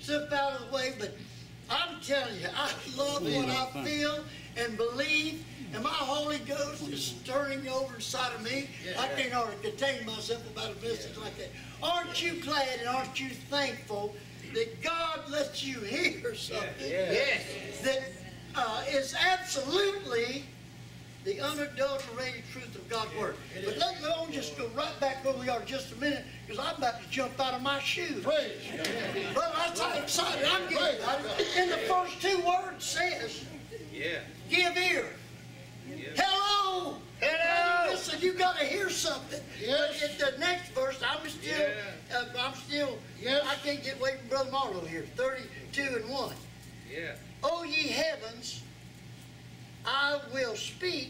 slip out of the way, but I'm telling you, I love what I feel and believe, and my Holy Ghost is stirring over inside of me. I can't hardly contain myself about a message like that. Aren't you glad and aren't you thankful that God lets you hear something that is absolutely the unadulterated truth of God's Word? But let's just go right back where we are just a minute, because I'm about to jump out of my shoes. But that's how excited I'm getting about it. And the first two words says, give ear. Hello. Hello. Listen, you got to hear something. But in the next verse, I'm still, I can't get away from Brother Marlowe here. 32:1. O ye heavens, I will speak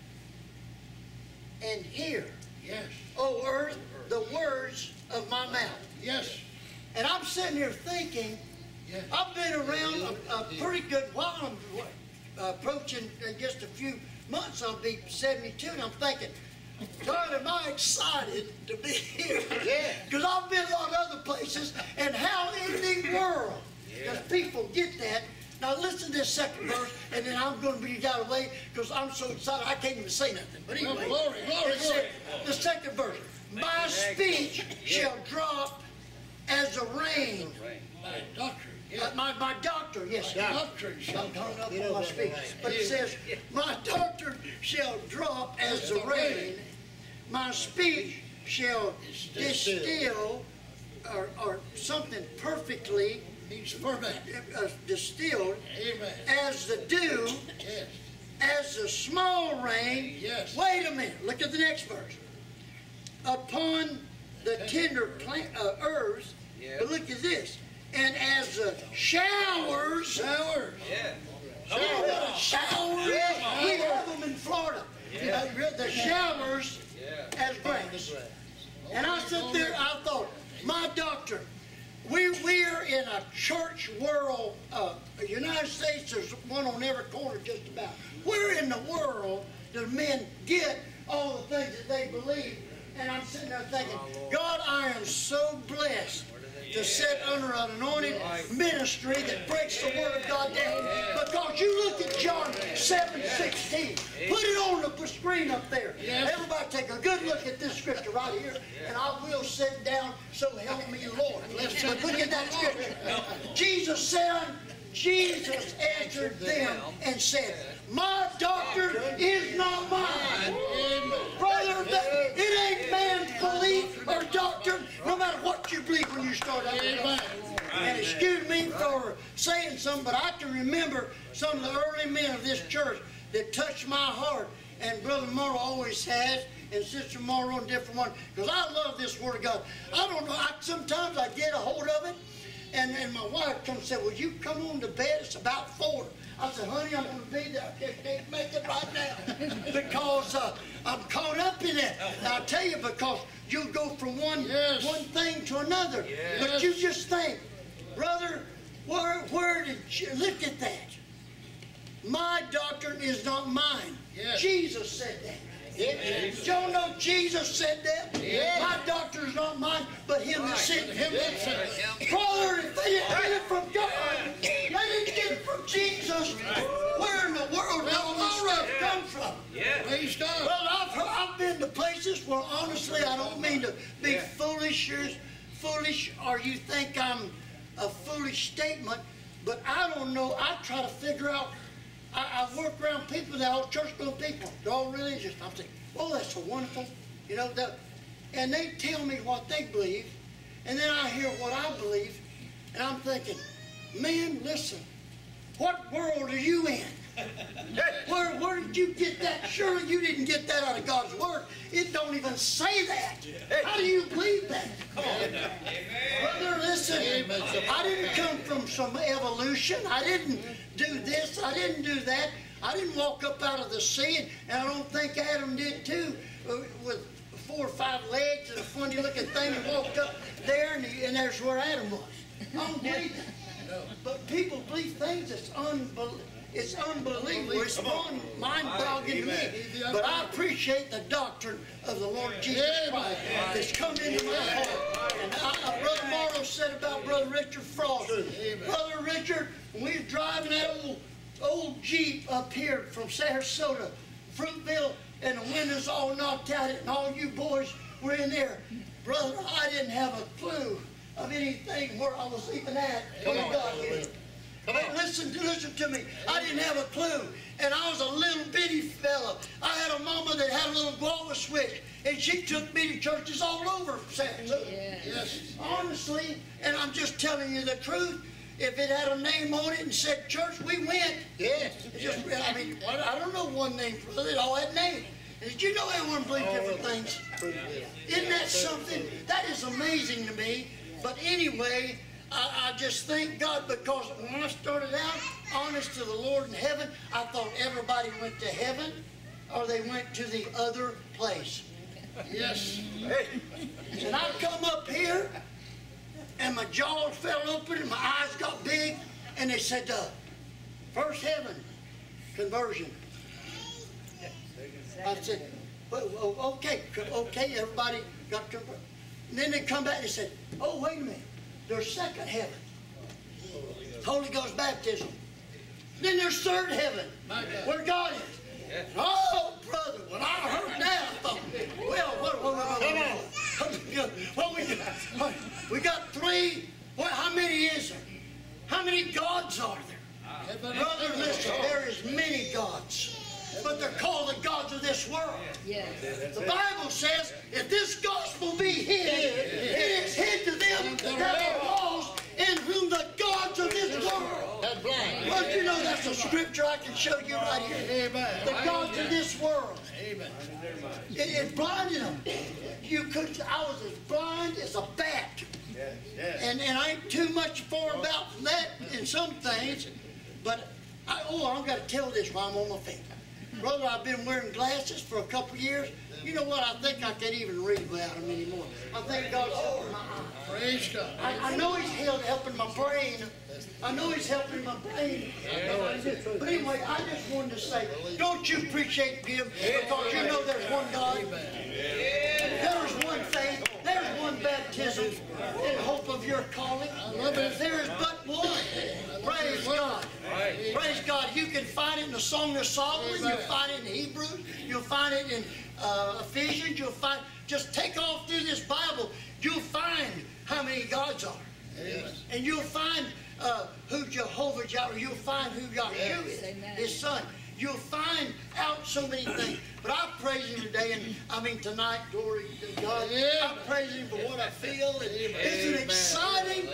and hear. O earth, the words of my mouth. And I'm sitting here thinking, I've been around a pretty good while. I'm approaching in just a few months, I'll be 72, and I'm thinking, God, am I excited to be here? Because I've been a lot of other places, and how in the world does people get that? Now listen to this second verse, and then I'm going to be out of the way because I'm so excited I can't even say nothing. But anyway, glory. The second verse, my speech shall drop as the rain. My doctor, yes. Doctrine shall come up on my speech. But it says, my doctrine shall drop as the rain. My speech shall distill, or something perfectly distilled, as the dew, as the small rain. Wait a minute, look at the next verse. Upon the tender earth, but look at this. And as the showers, we have them in Florida. The showers as grace. And I sat there, I thought, my doctrine. We're in a church world. The United States, there's one on every corner just about. Where in the world do men get all the things that they believe? And I'm sitting there thinking, God, I am so blessed to sit under an anointed ministry that breaks the Word of God down. Because you look at John 7:16. Put it on the screen up there. Everybody take a good look at this scripture right here. And I will sit down, so help me Lord. But look at that scripture. Jesus answered them and said, my doctrine is not mine. Brother, it ain't man's belief or doctrine, no matter what you believe when you start out. And excuse me for saying something, but I can remember some of the early men of this church that touched my heart, and Brother Morrow always has, and Sister Morrow and different ones, because I love this Word of God. I don't know, sometimes I get a hold of it, and my wife comes and said, will you come on to bed? It's about 4. I said, honey, I'm going to be there. I can't make it right now because I'm caught up in it. And I'll tell you, because you'll go from one thing to another. But you just think, brother, where did you look at that? My doctrine is not mine. Jesus said that. Did y'all know Jesus said that? My doctrine is not mine, but him that sent me. Brother, if they didn't get it from God, they didn't get it from Jesus, where in the world did all this stuff come from? Praise God. Well, I've been to places where, honestly, I don't mean to be foolish, or you think I'm a foolish statement, but I don't know. I try to figure out. I work around people, they're all church-going people. They're all religious. I'm thinking, oh, that's so wonderful. You know, and they tell me what they believe, and then I hear what I believe, and I'm thinking, man, listen, what world are you in? Where did you get that? Surely you didn't get that out of God's Word. It don't even say that. How do you believe that? Come on. Brother, listen, I didn't come from some evolution. I didn't do this. I didn't do that. I didn't walk up out of the sea, and I don't think Adam did too, with 4 or 5 legs and a funny looking thing, and walked up there, and there's where Adam was. I don't believe that. But people believe things that's unbelievable. It's unbelievable. It's mind-boggling to me. But I appreciate the doctrine of the Lord Jesus Christ that's come into my heart. And Brother Morrow said about Brother Richard Frost. Brother Richard, when we was driving that old Jeep up here from Sarasota, Fruitville, and the windows all knocked out, and all you boys were in there. Brother, I didn't have a clue of anything where I was even at when I got here. Listen to me. I didn't have a clue. And I was a little bitty fella. I had a mama that had a little guava switch. And she took me to churches all over Sarasota. Yes. Honestly, and I'm just telling you the truth. If it had a name on it and said church, we went. Yes. I mean, I don't know one name for it. It all had names. And did you know everyone believed different things? Isn't that something? That is amazing to me. But anyway, I just thank God, because when I started out, honest to the Lord in heaven, I thought everybody went to heaven or they went to the other place. Yes. And I come up here and my jaws fell open and my eyes got big, and they said, first heaven, conversion. I said, well, okay, everybody got converted. And then they come back and they said, oh, wait a minute. There's second heaven, Holy Ghost baptism. Then there's third heaven, where God is. Oh, brother, when I heard that, I thought, well, we got three. Well, how many is there? How many gods are there? Brother, listen, there is many gods. But they're called the gods of this world. Yes. The Bible says, if this gospel be hid, it is hid to them that are lost, in whom the gods of this world. Well, you know that's a scripture I can show you right here. Amen. The gods of this world. Amen. It blinded them. I was as blind as a bat. And I ain't too much for about that in some things. But I've got to tell this while I'm on my feet. Brother, I've been wearing glasses for a couple years. You know what? I think I can't even read without them anymore. I think God's helping my eyes. Praise God. I know He's helping my brain. I know He's helping my brain. But anyway, I just wanted to say, don't you appreciate Him? Because you know there's one God. There's one faith. There's one baptism in hope of your calling. There is but one. Praise God. Praise God. You can find it in the Song of Solomon. You'll find it in Hebrews. You'll find it in Ephesians. You'll find. Just take off through this Bible. You'll find how many gods are. And you'll find who Jehovah Jireh. You'll find who Yahshua is, His Son. You'll find out so many things. But I praise Him today, and tonight, glory to God. I praise Him for what I feel. It's an exciting.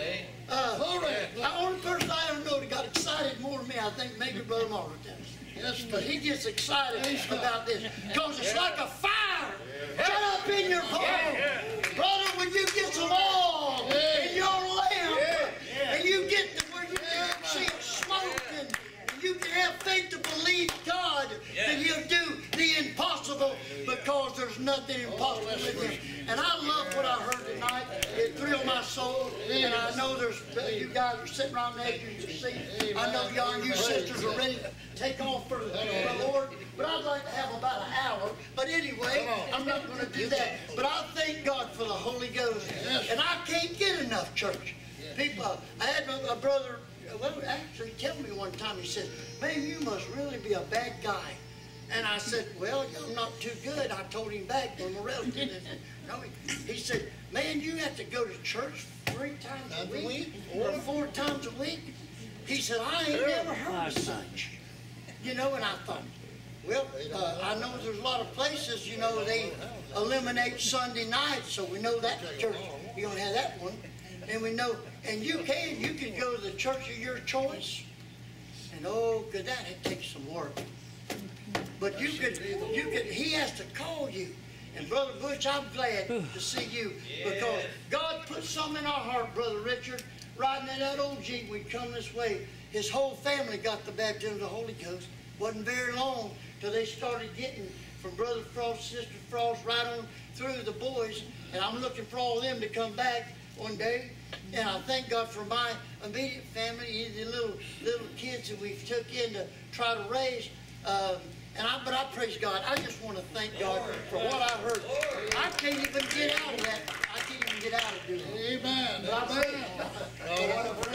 The only person I ever know that got excited more than me, I think maybe Brother Morrow does. Yes, but he gets excited about this because it's like a fire. Shut up in your heart, brother. When you get some oil in your lamp, and you get to where you can see it smoking, and you can have faith to believe God that He'll do the impossible, because there's nothing impossible with Him. And I love what I heard tonight. It thrilled my soul. And I know there's you guys are sitting around the edge of your seat. I know y'all and you sisters are ready to take off for the Lord. But I'd like to have about an hour. But anyway, I'm not going to do that. But I thank God for the Holy Ghost. And I can't get enough church. People, I had a brother, actually tell me one time, he said, man, you must really be a bad guy. And I said, well, I'm not too good. I told him back from a relative. He said, man, you have to go to church 3 times a week or 4 times a week. He said, I ain't never heard of such. And I thought, well, I know there's a lot of places, they eliminate Sunday nights, so we know that church, you don't have that one. And we know, and you can go to the church of your choice. And oh, good, it takes some work. But he has to call you. And Brother Butch, I'm glad to see you, because God put something in our heart, Brother Richard, riding in that old Jeep. We'd come this way. His whole family got the baptism of the Holy Ghost. Wasn't very long till they started getting from Brother Frost, Sister Frost, right on through the boys. And I'm looking for all of them to come back. one day. And I thank God for my immediate family, the little kids that we've took in to try to raise. But I praise God. I just want to thank God for what I heard. I can't even get out of that. I can't even get out of doing it. Amen. But I praise God.